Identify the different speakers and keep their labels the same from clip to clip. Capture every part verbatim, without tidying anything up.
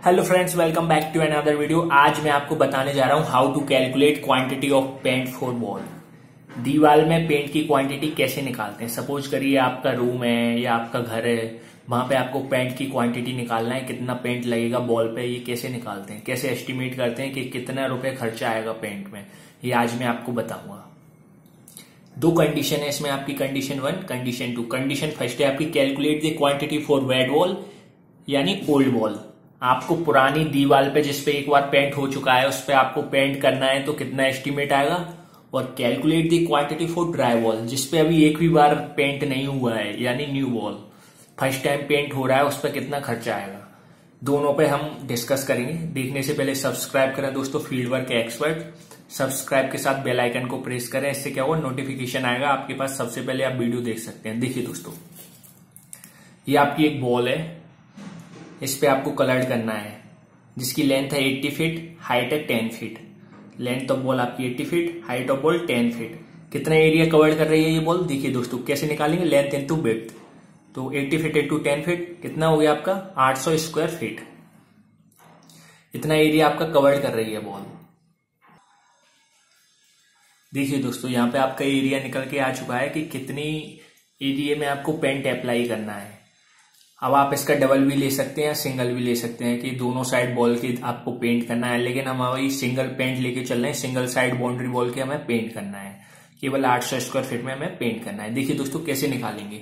Speaker 1: Hello friends, welcome back to another video. आज मैं आपको बताने जा रहा हूं how to calculate quantity of paint for wall. दीवार में पेंट की क्वांटिटी कैसे निकालते हैं। सपोज करिए आपका रूम है या आपका घर है, वहां पे आपको पेंट की क्वांटिटी निकालना है, कितना पेंट लगेगा वॉल पे। ये कैसे निकालते हैं, कैसे एस्टिमेट करते हैं कि कितना रुपए खर्चा आएगा पेंट में, ये आज मैं आपको बताऊंगा। दो कंडीशन है इसमें आपकी, condition one, condition two. Condition first है आपकी calculate the quantity for wet wall यानी ओल्ड वॉल। आपको पुरानी दीवार पे जिसपे एक बार पेंट हो चुका है उस पे आपको पेंट करना है तो कितना एस्टिमेट आएगा। और calculate the quantity for dry wall, जिसपे अभी एक भी बार पेंट नहीं हुआ है यानी new wall, first time paint हो रहा है, उस पर कितना खर्चा आएगा। दोनों पे हम डिस्कस करेंगे। देखने से पहले सब्सक्राइब करें दोस्तों, फील्ड वर्क एक्सपर्ट। सब्सक्राइब के साथ बेल आइकन को प्रेस करें, इससे क्या होगा, नोटिफिकेशन आएगा आपके पास, सबसे पहले आप वीडियो देख सकते हैं। देखिए दोस्तों, ये आपकी एक बॉल है, इस पे आपको कलर करना है, जिसकी लेंथ है अस्सी फीट, हाइट है दस फीट। लेंथ ऑफ बॉल आपकी अस्सी फीट, हाइट ऑफ बॉल दस फीट। कितना एरिया कवर कर रही है ये बॉल, देखिए दोस्तों कैसे निकालेंगे। लेंथ इंटू विड्थ, तो अस्सी फीट इंटू दस फीट कितना हो गया आपका, आठ सौ स्क्वायर फीट। इतना एरिया आपका कवर कर रही है बॉल। देखिए दोस्तों, यहाँ पे आपका एरिया निकल के आ चुका है कि कितनी एरिया में आपको पेंट अप्लाई करना है। अब आप इसका डबल भी ले सकते हैं, सिंगल भी ले सकते हैं कि दोनों साइड बॉल की आपको पेंट करना है, लेकिन हम अभी सिंगल पेंट लेके चल रहे हैं। सिंगल साइड बाउंड्री बॉल के हमें पेंट करना है, केवल आठ सौ स्क्वायर फीट में हमें पेंट करना है। देखिए दोस्तों कैसे निकालेंगे।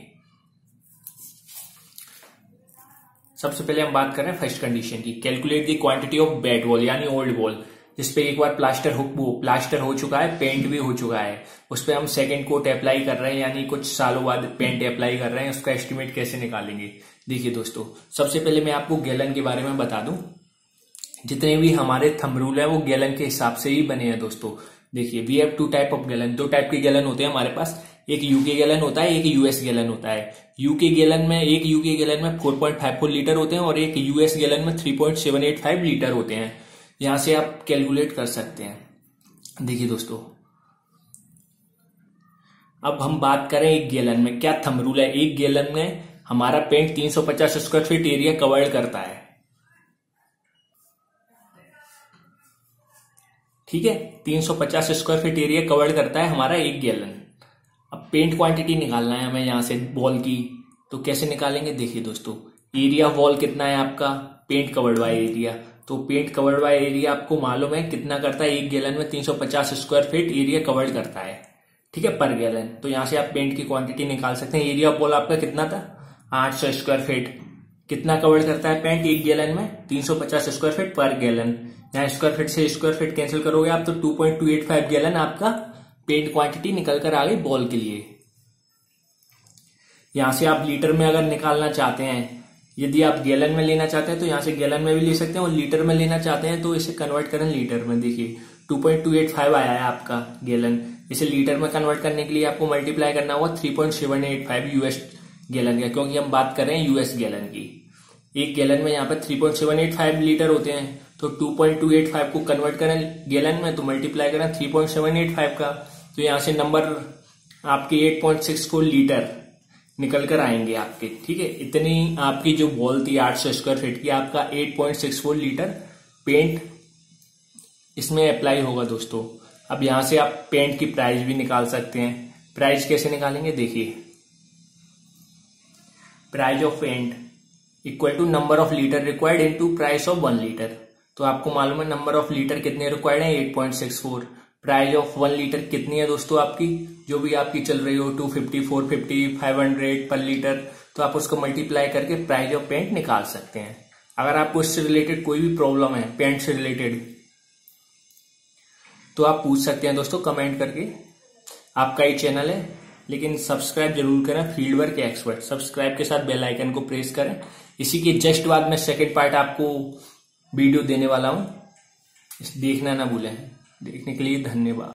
Speaker 1: सबसे पहले हम बात कर रहे हैं फर्स्ट कंडीशन की, calculate the quantity of wet wall यानी ओल्ड वॉल, जिसपे एक बार प्लास्टर हो प्लास्टर हो चुका है, पेंट भी हो चुका है, उस पर हम सेकंड कोट अप्लाई कर रहे हैं, यानी कुछ सालों बाद पेंट अप्लाई कर रहे हैं। उसका एस्टिमेट कैसे निकालेंगे। देखिए दोस्तों, सबसे पहले मैं आपको गैलन के बारे में बता दूं। जितने भी हमारे थंब रूल है वो गैलन के हिसाब से ही बने हैं दोस्तों। देखिए, we have two type of gallon, दो टाइप के गैलन होते हैं हमारे पास। एक यूके गैलन होता है, एक यूएस गैलन होता है। यूके गैलन में एक यूके गैलन में चार पॉइंट पाँच चार लीटर होते हैं और एक यूएस गैलन में तीन पॉइंट सात आठ पाँच लीटर होते हैं। यहां से आप कैलकुलेट कर सकते हैं। देखिए दोस्तों, अब हम बात करें एक गैलन में क्या थंब रूल है। एक गैलन में हमारा पेंट तीन सौ पचास स्क्वायर फीट एरिया कवर करता है, ठीक है। तीन सौ पचास स्क्वायर फीट एरिया कवर करता है हमारा एक गैलन। अब पेंट क्वांटिटी निकालना है हमें यहां से बॉल की, तो कैसे निकालेंगे। देखिए दोस्तों, एरिया वॉल कितना है आपका, पेंट कवर्ड बाय एरिया, तो पेंट कवर्ड बाय एरिया आपको मालूम है कितना करता है। एक गैलन में तीन सौ पचास स्क्वायर फीट एरिया कवर्ड करता है, ठीक है, पर गैलन। तो यहां से आप पेंट की क्वांटिटी निकाल सकते हैं। एरिया वॉल आपका कितना था, आठ सौ स्क्वायर फीट। कितना कवर करता है पेंट एक गैलन में, तीन सौ पचास स्क्वायर फीट पर गैलन। यहाँ स्क्वायर फीट से स्क्वायर फीट कैंसिल करोगे आप तो दो पॉइंट दो आठ पाँच गैलन आपका पेंट क्वांटिटी निकल कर आ गई बॉल के लिए। यहां से आप लीटर में अगर निकालना चाहते हैं, यदि आप गैलन में लेना चाहते हैं तो यहां से गैलन में भी ले सकते हैं, और लीटर में लेना चाहते हैं तो इसे कन्वर्ट करें लीटर में। देखिए दो पॉइंट दो आठ पाँच आया है आपका गैलन, इसे लीटर में कन्वर्ट करने के लिए आपको मल्टीप्लाई करना होगा तीन पॉइंट सात आठ पाँच यूएस गैलन का, क्योंकि हम बात कर रहे हैं यूएस गैलन की। एक गैलन में यहाँ पे तीन पॉइंट सात आठ पाँच लीटर होते हैं, तो दो पॉइंट दो आठ पाँच को कन्वर्ट करें गैलन में तो मल्टीप्लाई करें तीन पॉइंट सात आठ पाँच का, तो यहाँ से नंबर आपके आठ पॉइंट छह चार लीटर निकल कर आएंगे आपके, ठीक है। इतनी आपकी जो बॉल थी आठ सौ स्क्वायर फीट की, आपका आठ पॉइंट छह चार लीटर पेंट इसमें अप्लाई होगा दोस्तों। अब यहां से आप पेंट की प्राइस भी निकाल सकते हैं। प्राइस कैसे निकालेंगे, देखिए, price of paint equal to number of litre required into price of one litre. तो आपको मालूम है नंबर ऑफ लीटर कितने रिक्वायर्ड है, आठ पॉइंट छह चार। प्राइस ऑफ वन लीटर कितनी है दोस्तों आपकी, जो भी आपकी चल रही हो दो सौ पचास, चार सौ पचास, पाँच सौ पर लीटर, तो आप उसको मल्टीप्लाई करके प्राइस ऑफ पेंट निकाल सकते हैं। अगर आपको इससे रिलेटेड कोई भी प्रॉब्लम है पेंट से रिलेटेड, तो आप पूछ सकते हैं दोस्तों कमेंट करके। आपका ही चैनल है, लेकिन सब्सक्राइब जरूर करें, फील्ड वर्क एक्सपर्ट। सब्सक्राइब के साथ बेल आइकन को प्रेस करें। इसी के जस्ट बाद में सेकंड पार्ट आपको वीडियो देने वाला हूं, देखना ना भूलें। देखने के लिए धन्यवाद।